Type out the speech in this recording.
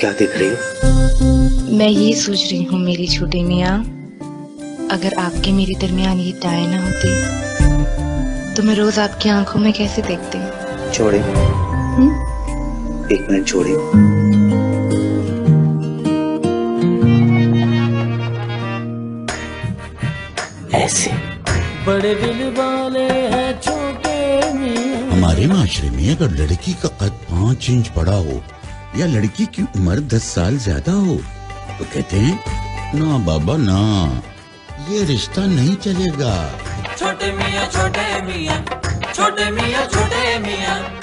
क्या देख रही हो? मैं ये सोच रही हूँ मेरी छोटी मियाँ, अगर आपके मेरे दरमियान ये टाई ना होती तो मैं रोज आपकी आंखों में कैसे देखती। छोड़ी। एक मिनट छोड़ी। ऐसे बड़े दिल वाले हैं छोटे मियां। हमारे माशरे में अगर लड़की का कद 5 इंच बड़ा हो या लड़की की उम्र 10 साल ज्यादा हो तो कहते हैं ना बाबा ना, ये रिश्ता नहीं चलेगा। छोटे मियां छोटे मियां, छोटे मियां छोटे मियां।